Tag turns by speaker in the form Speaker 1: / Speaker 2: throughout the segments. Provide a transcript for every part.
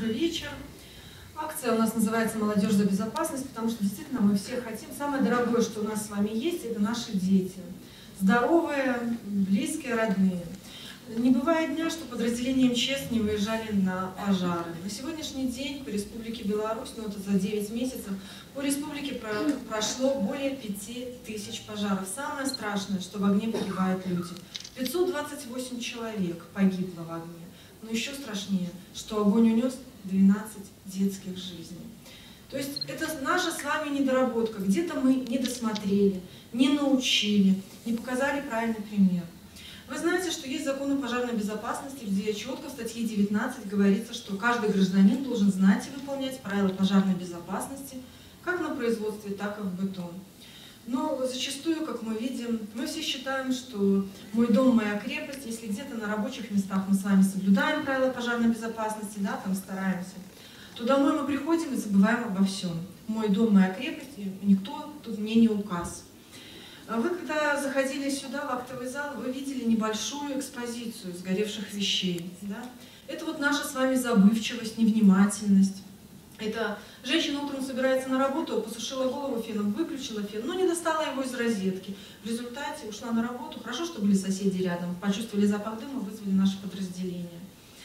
Speaker 1: Добрый вечер. Акция у нас называется «Молодежь за безопасность», потому что действительно мы все хотим. Самое дорогое, что у нас с вами есть, это наши дети. Здоровые, близкие, родные. Не бывает дня, что подразделения МЧС не выезжали на пожары. На сегодняшний день по Республике Беларусь, ну это за 9 месяцев, по республике прошло более 5000 пожаров. Самое страшное, что в огне погибают люди. 528 человек погибло в огне. Но еще страшнее, что огонь унес 12 детских жизней. То есть это наша с вами недоработка. Где-то мы не досмотрели, не научили, не показали правильный пример. Вы знаете, что есть закон о пожарной безопасности, где четко в статье 19 говорится, что каждый гражданин должен знать и выполнять правила пожарной безопасности как на производстве, так и в быту. Но зачастую, как мы видим, мы все считаем, что мой дом, моя крепость. Если где-то на рабочих местах мы с вами соблюдаем правила пожарной безопасности, да, там стараемся, то домой мы приходим и забываем обо всем. Мой дом, моя крепость, и никто тут мне не указ. Вы, когда заходили сюда, в актовый зал, вы видели небольшую экспозицию сгоревших вещей. Да? Это вот наша с вами забывчивость, невнимательность. Это женщина утром собирается на работу, посушила голову феном, выключила фен, но не достала его из розетки. В результате ушла на работу. Хорошо, что были соседи рядом, почувствовали запах дыма, вызвали наше подразделение.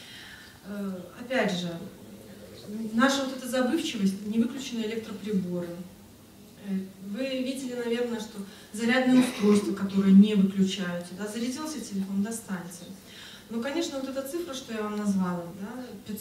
Speaker 1: Опять же, наша вот эта забывчивость, не выключены электроприборы. Вы видели, наверное, что зарядные устройства, которые не выключаются, да, зарядился телефон, достаньте. Ну, конечно, вот эта цифра, что я вам назвала, да,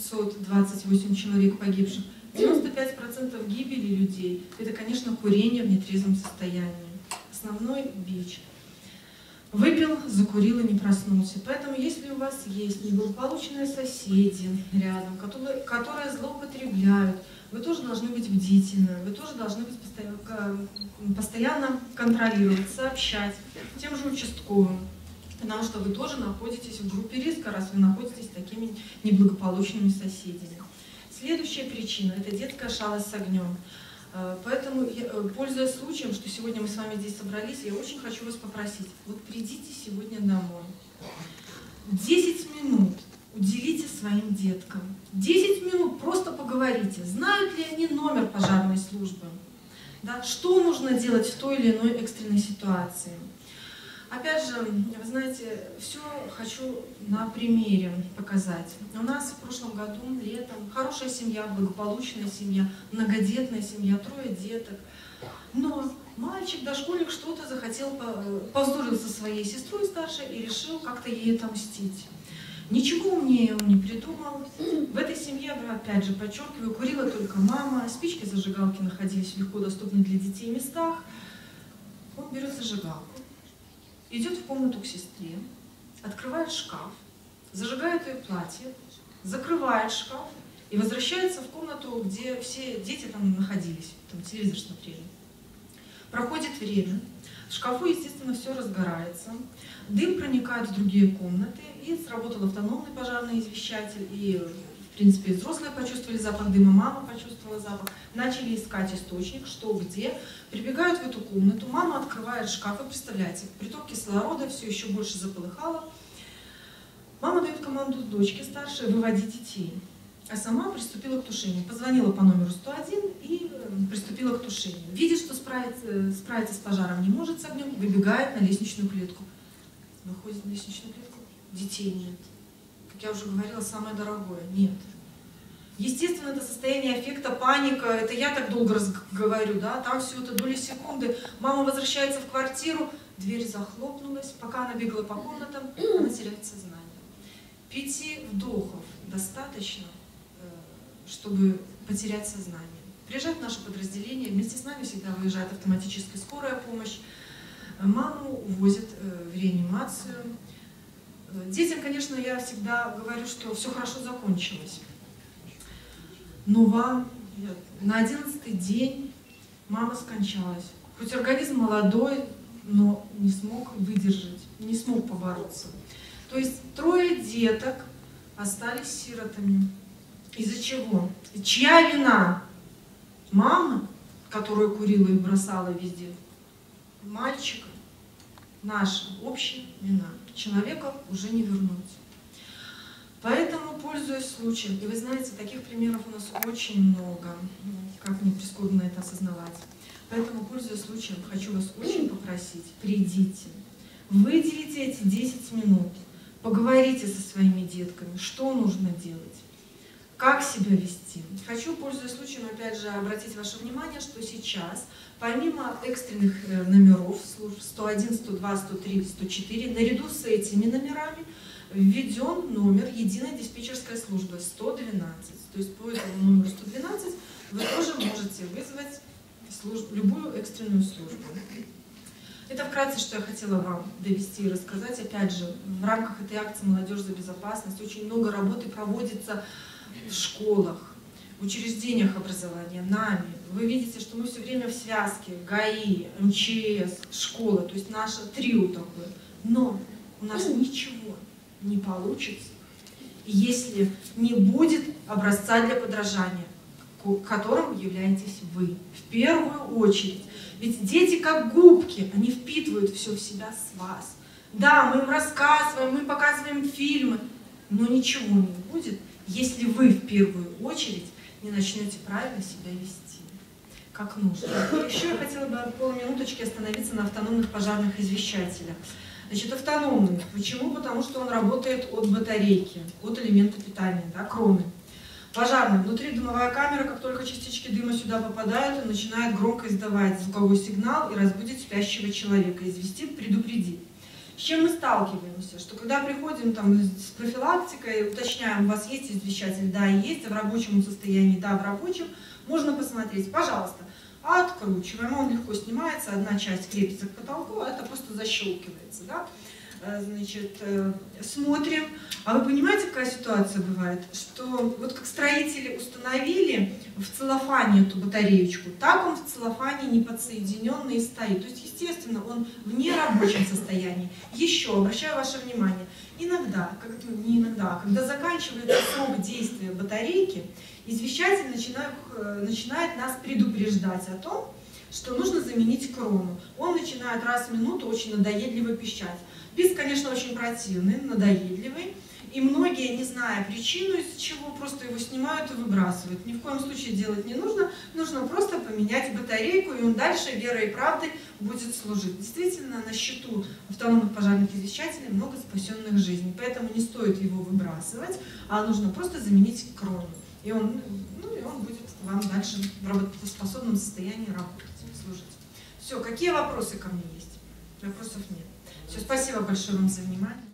Speaker 1: 528 человек погибших, 95% гибели людей, это, конечно, курение в нетрезвом состоянии. Основной бич. Выпил, закурил и не проснулся. Поэтому, если у вас есть неблагополучные соседи рядом, которые злоупотребляют, вы тоже должны быть бдительны, вы тоже должны быть постоянно контролировать, сообщать тем же участковым, потому что вы тоже находитесь в группе риска, раз вы находитесь с такими неблагополучными соседями. Следующая причина – это детская шалость с огнем. Поэтому, пользуясь случаем, что сегодня мы с вами здесь собрались, я очень хочу вас попросить, вот придите сегодня домой, 10 минут уделите своим деткам, 10 минут просто поговорите, знают ли они номер пожарной службы, да, что нужно делать в той или иной экстренной ситуации. Опять же, вы знаете, все хочу на примере показать. У нас в прошлом году, летом, хорошая семья, благополучная семья, многодетная семья, 3 деток. Но мальчик, дошкольник, что-то захотел, повздорил со своей сестрой старшей и решил как-то ей отомстить. Ничего умнее он не придумал. В этой семье, опять же, подчеркиваю, курила только мама, спички, зажигалки находились в легко доступных для детей местах. Он берет зажигалку, идет в комнату к сестре, открывает шкаф, зажигает ее платье, закрывает шкаф и возвращается в комнату, где все дети там находились, там телевизор смотрели. Проходит время, в шкафу, естественно, все разгорается, дым проникает в другие комнаты, и сработал автономный пожарный извещатель, и, в принципе, и взрослые почувствовали запах дыма, мама почувствовала запах, начали искать источник, что, где, прибегают в эту комнату, мама открывает шкаф, и представляете, приток кислорода все еще больше заполыхало. Мама дает команду дочке старшей выводить детей, а сама приступила к тушению, позвонила по номеру 101 и приступила к тушению. Видит, что справиться с пожаром не может с огнем, выбегает на лестничную клетку. Выходит на лестничную клетку, детей нет. Как я уже говорила, самое дорогое – нет. Естественно, это состояние аффекта, паника, это я так долго говорю, да, там все это доли секунды. Мама возвращается в квартиру, дверь захлопнулась, пока она бегала по комнатам, она теряет сознание. 5 вдохов достаточно, чтобы потерять сознание. Приезжает наше подразделение, вместе с нами всегда выезжает автоматическая скорая помощь. Маму увозят в реанимацию. Детям, конечно, я всегда говорю, что все хорошо закончилось. Но вам на 11-й день мама скончалась. Хоть организм молодой, но не смог выдержать, не смог побороться. То есть 3 деток остались сиротами. Из-за чего? Чья вина? Мама, которая курила и бросала везде. Мальчика. Наша общая вина. Человека уже не вернуть. Поэтому, пользуясь случаем, и вы знаете, таких примеров у нас очень много, как мне прискорбно это осознавать. Поэтому, пользуясь случаем, хочу вас очень попросить, придите, выделите эти 10 минут, поговорите со своими детками, что нужно делать, как себя вести. Хочу, пользуясь случаем, опять же, обратить ваше внимание, что сейчас, помимо экстренных номеров служб 101, 102, 103, 104, наряду с этими номерами введен номер единой диспетчерской службы 112. То есть по этому номеру 112 вы тоже можете вызвать любую экстренную службу. Это вкратце, что я хотела вам довести и рассказать. Опять же, в рамках этой акции «Молодежь за безопасность» очень много работы проводится в школах, в учреждениях образования, нами. Вы видите, что мы все время в связке, ГАИ, МЧС, школа, то есть наше трио такое. Но у нас ничего не получится, если не будет образца для подражания, которым являетесь вы в первую очередь. Ведь дети как губки, они впитывают все в себя с вас. Да, мы им рассказываем, мы показываем фильмы, но ничего не будет, если вы в первую очередь не начнете правильно себя вести, как нужно. И еще я хотела бы полминуточки остановиться на автономных пожарных извещателях. Значит, автономный. Почему? Потому что он работает от батарейки, от элемента питания, да, кроны. Пожарный. Внутри дымовая камера, как только частички дыма сюда попадают, он начинает громко издавать звуковой сигнал и разбудит спящего человека, известит, предупредит. С чем мы сталкиваемся? Что когда приходим там с профилактикой, уточняем, у вас есть извещатель? Да, есть. В рабочем состоянии? Да, в рабочем. Можно посмотреть. Пожалуйста. Откручиваем. Он легко снимается. Одна часть крепится к потолку, а это просто защелкивается. Да? Значит, смотрим. А вы понимаете, какая ситуация бывает? Что вот как строители установили в целлофане эту батареечку, так он в целлофане не подсоединенный и стоит. То есть, естественно, он в нерабочем состоянии. Еще обращаю ваше внимание, иногда, не иногда, когда заканчивается срок действия батарейки, извещатель начинает нас предупреждать о том, что нужно заменить крону. Он начинает раз в минуту очень надоедливо пищать. Писк, конечно, очень противный, надоедливый. И многие, не зная причину, из-за чего, просто его снимают и выбрасывают. Ни в коем случае делать не нужно. Нужно просто поменять батарейку, и он дальше верой и правдой будет служить. Действительно, на счету автономных пожарных извещателей много спасенных жизней. Поэтому не стоит его выбрасывать, а нужно просто заменить крону. И он будет вам дальше в работоспособном состоянии работать, служить. Все, какие вопросы ко мне есть? Вопросов нет. Все, спасибо большое вам за внимание.